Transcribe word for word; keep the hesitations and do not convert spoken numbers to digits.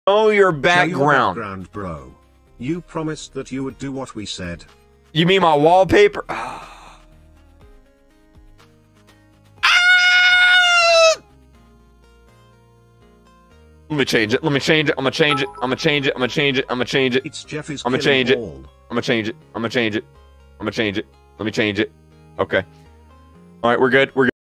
Oh, your Show background. your background, bro. You promised that you would do what we said. You mean my wallpaper? Ah! Let me change it. Let me change it. I'm gonna change it. I'm gonna change it. I'm gonna change it. I'm gonna change it. It's Jeffy's I'm gonna change it. all. I'm gonna change it. I'm gonna change it. I'm gonna change it. Let me change it. Okay. All right, we're good. We're good.